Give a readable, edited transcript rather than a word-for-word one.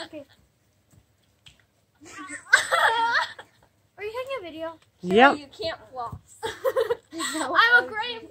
Okay. Are you taking a video? Yep. You can't floss. I'm a great